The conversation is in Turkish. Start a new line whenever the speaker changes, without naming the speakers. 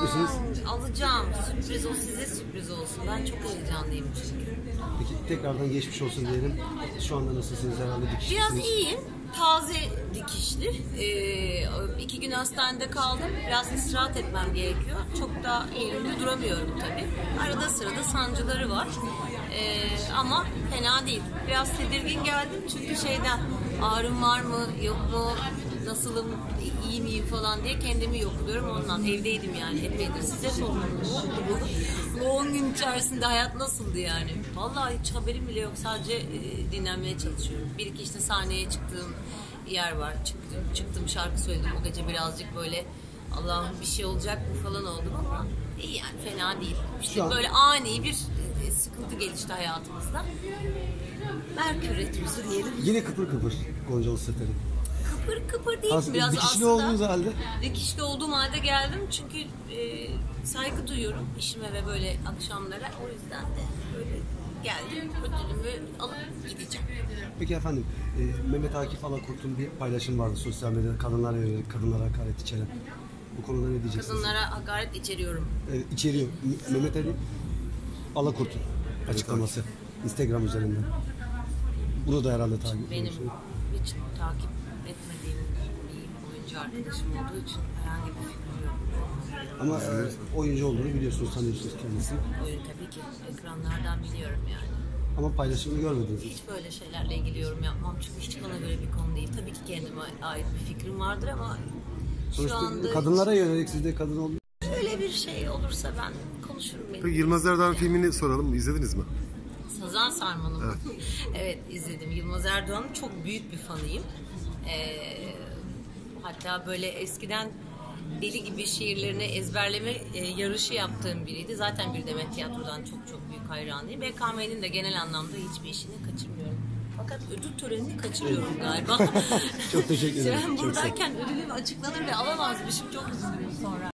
misiniz?
Alacağım. Sürpriz o, size sürpriz olsun. Ben çok heyecanlıyım çünkü.
Peki tekrardan geçmiş olsun diyelim. Şu anda nasılsınız, herhalde dikişlisiniz?
Biraz iyiyim. Taze dikişli. 2 gün hastanede kaldım. Biraz istirahat etmem gerekiyor. Çok da yerimde duramıyorum tabii. Arada sırada sancıları var. Ama fena değil. Biraz tedirgin geldim çünkü ağrım var mı, yok mu, nasılım, iyi miyim falan diye kendimi yokluyorum ondan. Evdeydim yani epeydir. Size sormadım. Ne oldu bu? Bu 10 gün içerisinde hayat nasıldı yani? Vallahi hiç haberim bile yok. Sadece dinlenmeye çalışıyorum. Bir iki işte sahneye çıktığım yer var. Çıktım şarkı söyledim. O gece birazcık böyle Allah'ım bir şey olacak mı falan oldum ama iyi yani, fena değil. İşte böyle ani bir sıkıntı gelişti hayatımızda. Merkür retrosu diyelim.
Yine kıpır kıpır Goncalı Sefer'in.
Kıpır kıpır değil
Aslında
biraz
dikişli
aslında.
olduğunuz halde.
Dikişli olduğum halde geldim çünkü saygı duyuyorum işime ve böyle akşamlara. O yüzden de böyle geldim. Ödülümü alıp gideceğim.
Peki efendim, Mehmet Akif Alakurt'un bir paylaşım vardı sosyal medyada, kadınlara yönelik, kadınlara hakaret içeren. Bu konuda ne diyeceksiniz?
Kadınlara hakaret içeriyorum.
İçeriyor. Mehmet Ali Alakurt'un açıklaması Instagram üzerinden. Bunu da herhalde takip
Benim
ediyorsunuz.
hiç takip etmediğim bir oyuncu arkadaşım olduğu için herhangi bir fikrim yok.
Ama oyuncu olduğunu biliyorsunuz, tanıyorsunuz kendisini.
Oyun tabii ki ekranlardan biliyorum yani.
Ama paylaşımını görmediniz.
Hiç böyle şeylerle ilgili yorum yapmam çünkü hiç bana göre bir konu değil. Tabii ki kendime ait bir fikrim vardır ama şu
Sonuçta
anda
kadınlara yönelik, siz de kadın olduğunuz.
öyle bir şey olursa ben konuşurum.
Peki Yılmaz Erdoğan filmini soralım. İzlediniz mi?
Sazan Sarmalı mı? Evet izledim. Yılmaz Erdoğan'ın çok büyük bir fanıyım. Hatta böyle eskiden deli gibi şiirlerini ezberleme yarışı yaptığım biriydi. Zaten bir Demet Tiyatro'dan çok büyük hayranıyım. BKM'nin de genel anlamda hiçbir işini kaçırmıyorum. Fakat ödül törenini kaçırıyorum galiba.
Çok teşekkür ederim.
Ben
Çok sağ olun.
buradayken ödülüm açıklanır ve alamazmışım. Çok üzülüyorum sonra.